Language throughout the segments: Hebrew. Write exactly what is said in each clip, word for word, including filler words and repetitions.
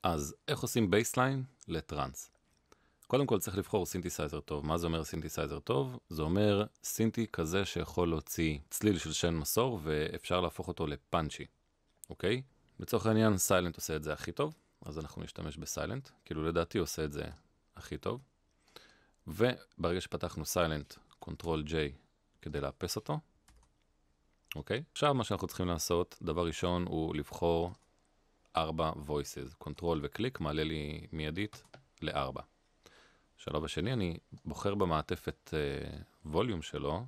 אז איך עושים בייסליין לטרנס? קודם כל צריך לבחור סינתסייזר טוב. מה זה אומר סינתסייזר טוב? זה אומר סינתי כזה שיכול להוציא צליל של שן מסור ואפשר להפוך אותו לפאנצ'י, אוקיי? לצורך העניין סיילנט עושה את זה הכי טוב, אז אנחנו נשתמש בסיילנט, כאילו לדעתי עושה את זה הכי טוב. וברגע שפתחנו סיילנט, קונטרול ג'יי כדי לאפס אותו, אוקיי? עכשיו מה שאנחנו צריכים לעשות, דבר ראשון הוא לבחור ארבע voices, קונטרול וקליק, מעלה לי מיידית לארבע. שלב השני, אני בוחר במעטפת ווליום שלו,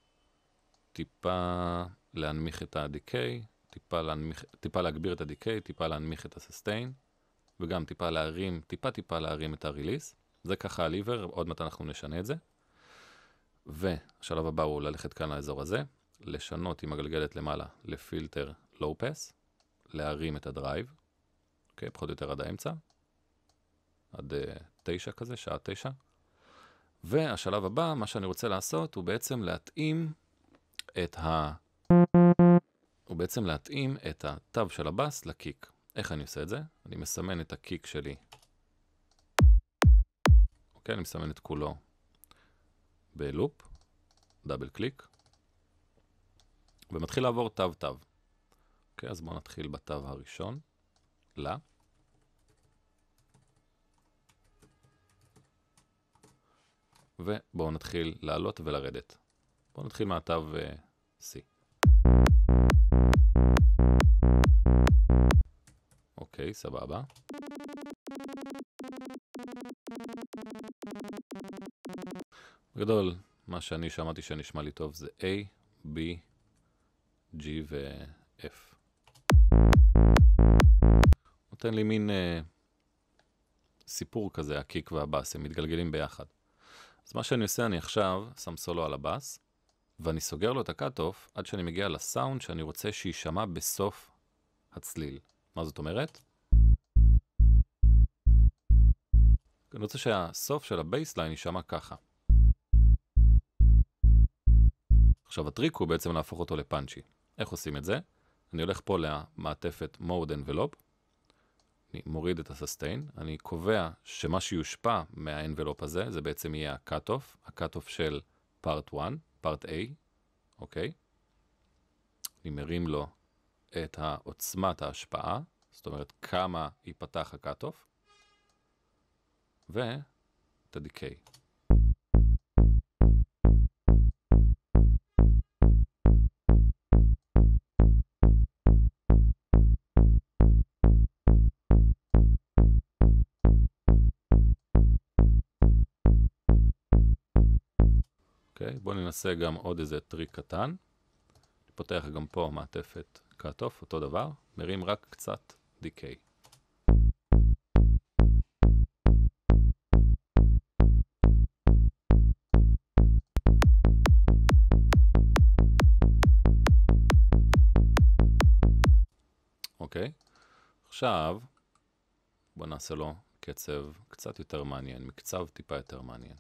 טיפה להנמיך את הדיקיי, טיפה, להנמיך, טיפה להגביר את הדיקיי, טיפה להנמיך את הססטיין, וגם טיפה להרים, טיפה טיפה להרים את הריליס. זה ככה הליבר, עוד מעט אנחנו נשנה את זה. והשלב הבא הוא ללכת כאן לאזור הזה, לשנות עם הגלגלת למעלה לפילטר לואו פס, להרים את הדרייב, אוקיי, פחות או יותר עד האמצע, עד uh, תשע כזה, שעה תשע. והשלב הבא, מה שאני רוצה לעשות, הוא בעצם להתאים את ה... הוא בעצם להתאים את התו של הבאס לקיק. איך אני עושה את זה? אני מסמן את הקיק שלי. אוקיי, אני מסמן את כולו בלופ, דאבל קליק, ומתחיל לעבור תו תו. אוקיי, אז בואו נתחיל בתו הראשון, לה. ובואו נתחיל לעלות ולרדת. בואו נתחיל מהתו C. אוקיי, סבבה. בגדול, מה שאני שמעתי שנשמע לי טוב זה A, B, G ו-F. נותן לי מין אה, סיפור כזה, הקיק והבאס, הם מתגלגלים ביחד. אז מה שאני עושה, אני עכשיו שם סולו על הבאס, ואני סוגר לו את הקאט-אוף עד שאני מגיע לסאונד שאני רוצה שישמע בסוף הצליל. מה זאת אומרת? אני רוצה שהסוף של הבייסליין יישמע ככה. עכשיו הטריק הוא בעצם להפוך אותו לפאנצ'י. איך עושים את זה? אני הולך פה למעטפת Mode Envelope, אני מוריד את הססטיין, אני קובע שמה שיושפע מהאנבלופ הזה, זה בעצם יהיה הקאט-אוף, הקאט-אוף של פארט אחת, פארט A, אוקיי? אני מרים לו את העוצמת ההשפעה, זאת אומרת כמה ייפתח הקאט-אוף, ואת הדיקיי. אוקיי, בואו ננסה גם עוד איזה טריק קטן. פותח גם פה מעטפת קאט-אוף, אותו דבר, מרים רק קצת דיקיי. אוקיי, עכשיו בואו נעשה לו קצב קצת יותר מעניין, מקצב טיפה יותר מעניין.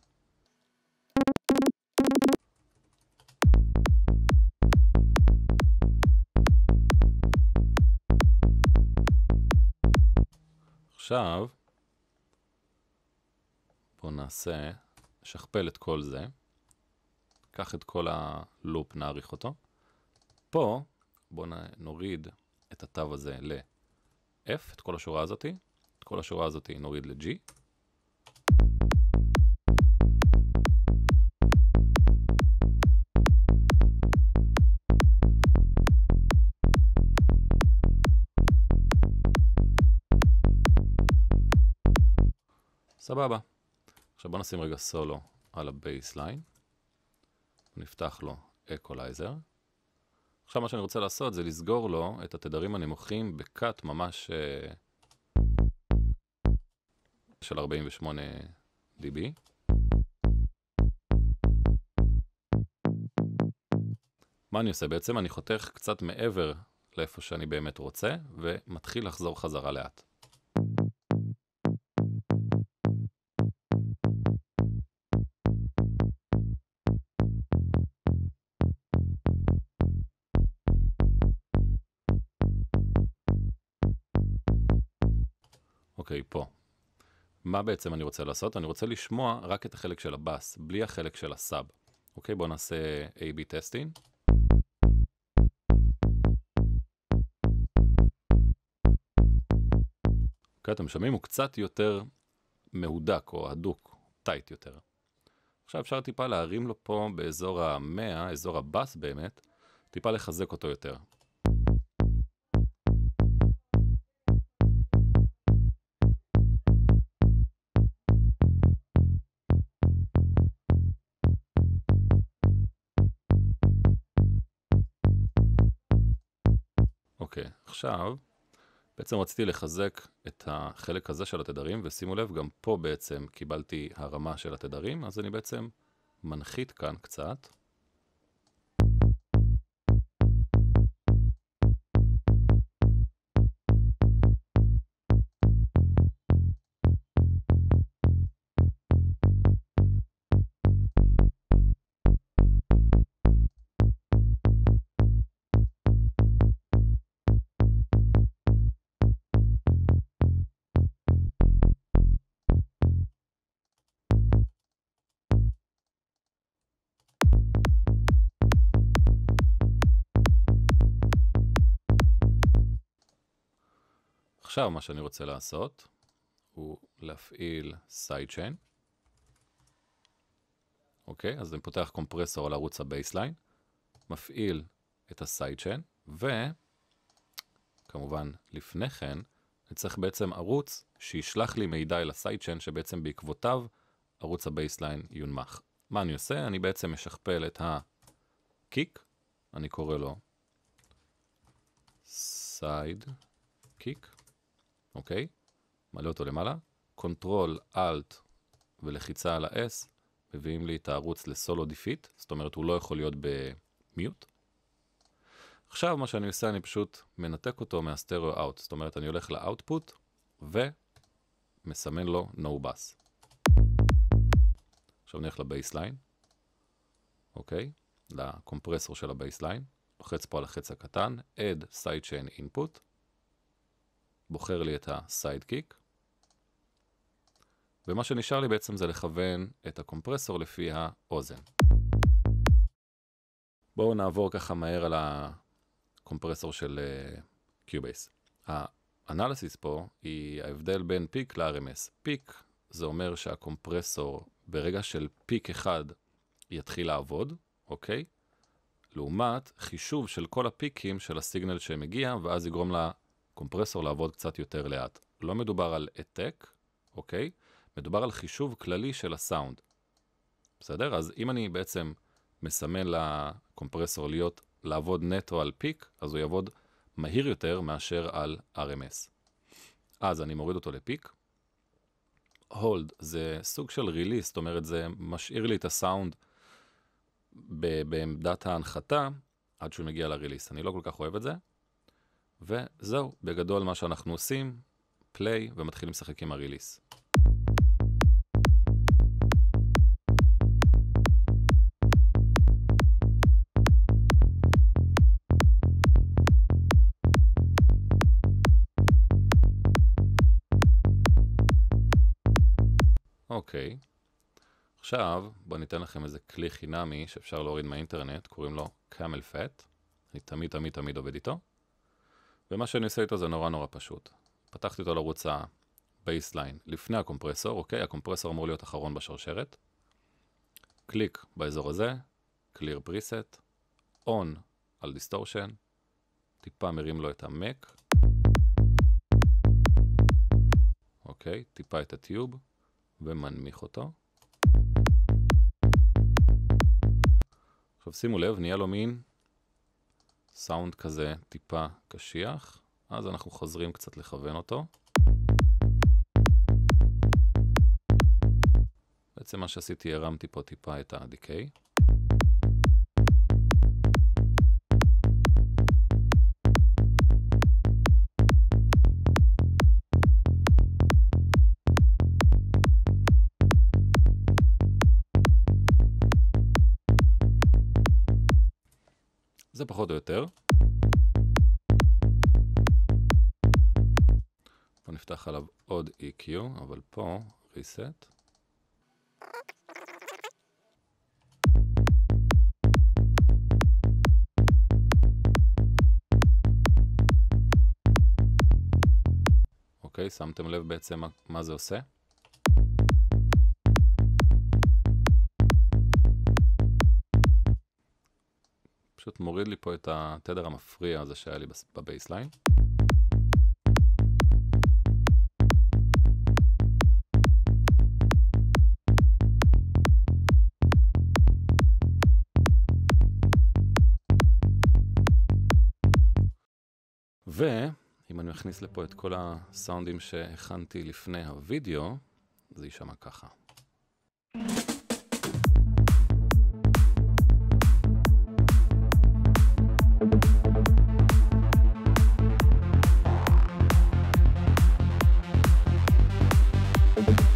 עכשיו בואו נעשה, שכפל את כל זה, קח את כל הלופ, נעריך אותו. פה בואו נוריד את התו הזה ל-F, את כל השורה הזאת, את כל השורה הזאת נוריד ל-G. סבבה. עכשיו בוא נשים רגע סולו על הבייסליין. נפתח לו אקולייזר. עכשיו מה שאני רוצה לעשות זה לסגור לו את התדרים הנמוכים בקאט ממש של ארבעים ושמונה די בי. מה אני עושה? בעצם אני חותך קצת מעבר לאיפה שאני באמת רוצה ומתחיל לחזור חזרה לאט. אוקיי, פה. מה בעצם אני רוצה לעשות? אני רוצה לשמוע רק את החלק של הבאס, בלי החלק של הסאב. אוקיי, בואו נעשה איי בי טסטינג. אוקיי, אתם שומעים? הוא קצת יותר מהודק או הדוק, טייט יותר. עכשיו אפשר טיפה להרים לו פה באזור ה-מאה, אזור הבאס באמת, טיפה לחזק אותו יותר. אוקיי, עכשיו בעצם רציתי לחזק את החלק הזה של התדרים, ושימו לב, גם פה בעצם קיבלתי הרמה של התדרים, אז אני בעצם מנחית כאן קצת. עכשיו מה שאני רוצה לעשות הוא להפעיל סיידצ'יין. אוקיי, אז אני פותח קומפרסור על ערוץ הבייסליין, מפעיל את הסיידצ'יין, וכמובן לפני כן אני צריך בעצם ערוץ שישלח לי מידע אל הסיידצ'יין, שבעצם בעקבותיו ערוץ הבייסליין יונמך. מה אני עושה? אני בעצם משכפל את הקיק, אני קורא לו סייד קיק. אוקיי, מעלה אותו למעלה, קונטרול, אלט ולחיצה על ה-S, מביאים לי את הערוץ לסולו דיפיט, זאת אומרת הוא לא יכול להיות במיוט. עכשיו מה שאני עושה, אני פשוט מנתק אותו מהסטריאו אאוט, זאת אומרת אני הולך לאוטפוט ומסמן לו no bus. עכשיו נלך לבייסליין, אוקיי, לקומפרסור של הבייסליין, לוחץ פה על החץ הקטן, add sidechain input, בוחר לי את הסיידקיק, ומה שנשאר לי בעצם זה לכוון את הקומפרסור לפי האוזן. בואו נעבור ככה מהר על הקומפרסור של קיובייס. האנליסיס פה היא ההבדל בין פיק ל-אר אם אס. פיק זה אומר שהקומפרסור ברגע של פיק אחד יתחיל לעבוד, אוקיי? לעומת חישוב של כל הפיקים של הסיגנל שמגיע, ואז יגרום לה קומפרסור לעבוד קצת יותר לאט. לא מדובר על העתק, אוקיי? מדובר על חישוב כללי של הסאונד. בסדר? אז אם אני בעצם מסמן לקומפרסור להיות, לעבוד נטו על פיק, אז הוא יעבוד מהיר יותר מאשר על אר אם אס. אז אני מוריד אותו לפיק. הולד זה סוג של ריליס, זאת אומרת זה משאיר לי את הסאונד בעמדת ההנחתה עד שהוא מגיע לריליס. אני לא כל כך אוהב את זה. וזהו, בגדול מה שאנחנו עושים, פליי ומתחילים לשחק עם הריליס. אוקיי, עכשיו בואו ניתן לכם איזה כלי חינמי שאפשר להוריד מהאינטרנט, קוראים לו CamelPhat. אני תמיד תמיד תמיד עובד איתו. ומה שאני עושה איתו זה נורא נורא פשוט. פתחתי אותו לערוץ הבייסליין לפני הקומפרסור, אוקיי? הקומפרסור אמור להיות אחרון בשרשרת. קליק באזור הזה, Clear Preset, On על Distortion, טיפה מרים לו את המק, אוקיי? טיפה את הטיוב, ומנמיך אותו. עכשיו שימו לב, נהיה לו מין סאונד כזה טיפה קשיח, אז אנחנו חוזרים קצת לכוון אותו. בעצם מה שעשיתי, הרמתי פה טיפה את הדיקיי. זה פחות או יותר. נפתח עליו עוד אי קיו, אבל פה reset. אוקיי, שמתם לב בעצם מה זה עושה? פשוט מוריד לי פה את התדר המפריע הזה שהיה לי בבייסליין. ואם אני מכניס לפה את כל הסאונדים שהכנתי לפני הוידאו, זה יישמע ככה. Thank you.